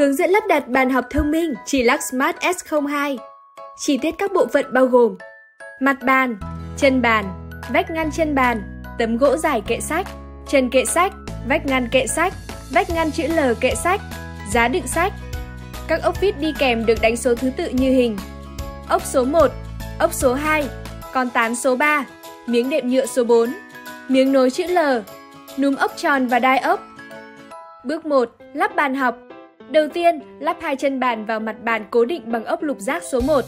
Hướng dẫn lắp đặt bàn học thông minh Chilax Smart S02. Chi tiết các bộ phận bao gồm mặt bàn, chân bàn, vách ngăn chân bàn, tấm gỗ dài kệ sách, chân kệ sách, vách ngăn kệ sách, vách ngăn chữ L kệ sách, giá đựng sách. Các ốc vít đi kèm được đánh số thứ tự như hình: ốc số 1, ốc số 2, con tán số 3, miếng đệm nhựa số 4, miếng nối chữ L, núm ốc tròn và đai ốc. Bước 1. Lắp bàn học. Đầu tiên, lắp hai chân bàn vào mặt bàn cố định bằng ốc lục giác số 1.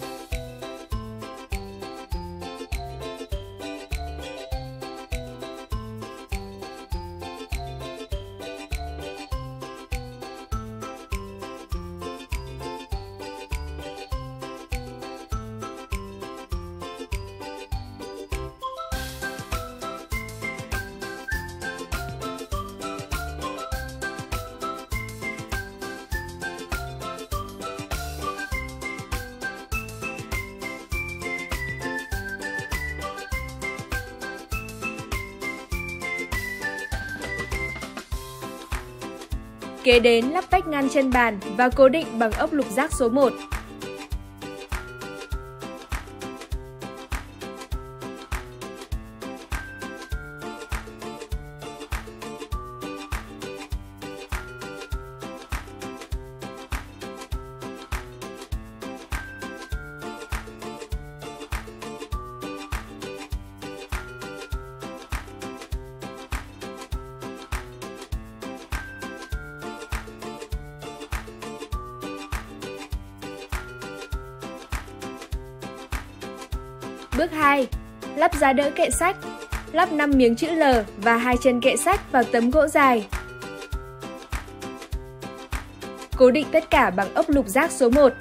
Kế đến lắp vách ngăn chân bàn và cố định bằng ốc lục giác số 1. Bước 2. Lắp giá đỡ kệ sách. Lắp 5 miếng chữ L và 2 chân kệ sách vào tấm gỗ dài. Cố định tất cả bằng ốc lục giác số 1.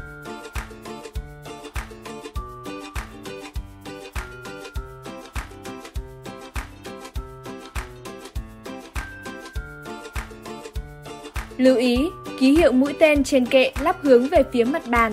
Lưu ý, ký hiệu mũi tên trên kệ lắp hướng về phía mặt bàn.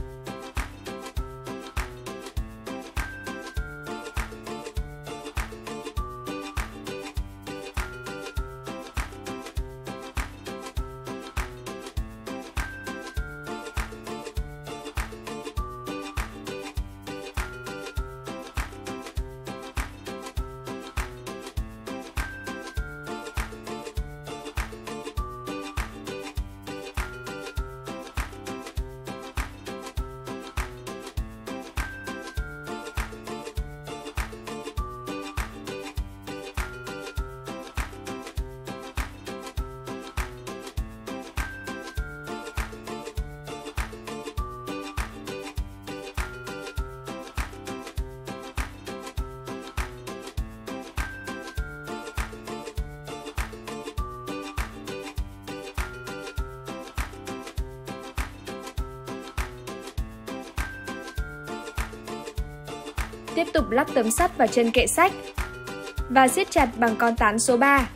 Tiếp tục lắp tấm sắt vào chân kệ sách và siết chặt bằng con tán số 3.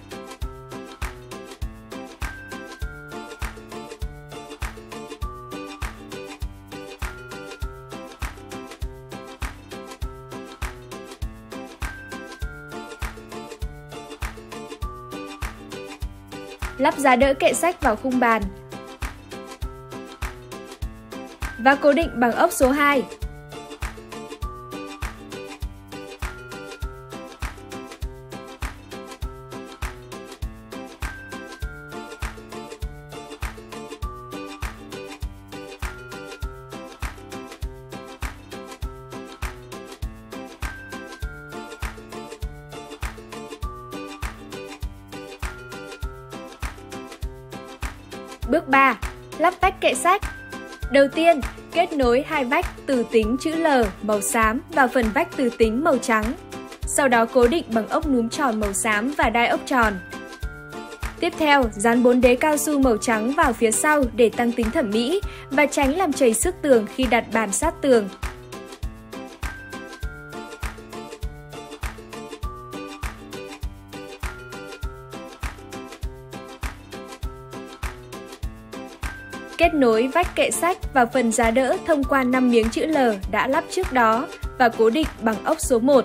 Lắp giá đỡ kệ sách vào khung bàn và cố định bằng ốc số 2. Bước 3. Lắp tách kệ sách. Đầu tiên, kết nối hai vách từ tính chữ L màu xám vào phần vách từ tính màu trắng. Sau đó cố định bằng ốc núm tròn màu xám và đai ốc tròn. Tiếp theo, dán 4 đế cao su màu trắng vào phía sau để tăng tính thẩm mỹ và tránh làm trầy xước tường khi đặt bàn sát tường. Kết nối vách kệ sách và phần giá đỡ thông qua 5 miếng chữ L đã lắp trước đó và cố định bằng ốc số 1.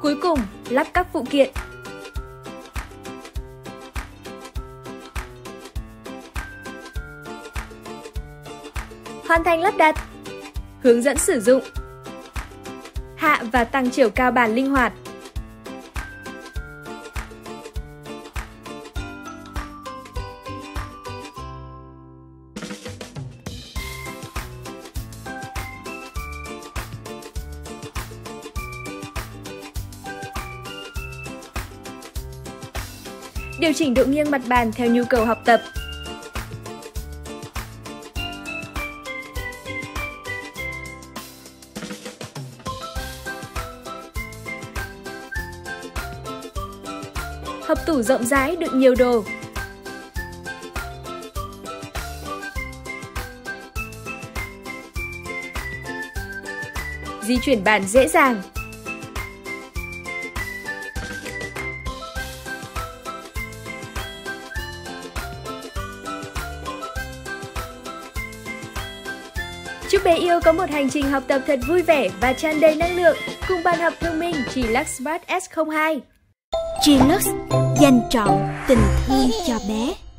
Cuối cùng, lắp các phụ kiện. Hoàn thành lắp đặt. Hướng dẫn sử dụng. Hạ và tăng chiều cao bàn linh hoạt. Điều chỉnh độ nghiêng mặt bàn theo nhu cầu học tập. Hộc tủ rộng rãi đựng nhiều đồ. Di chuyển bàn dễ dàng. Chúc bé yêu có một hành trình học tập thật vui vẻ và tràn đầy năng lượng cùng bàn học thông minh G-Lux Smart S02. G-Lux dành trọn tình thương cho bé.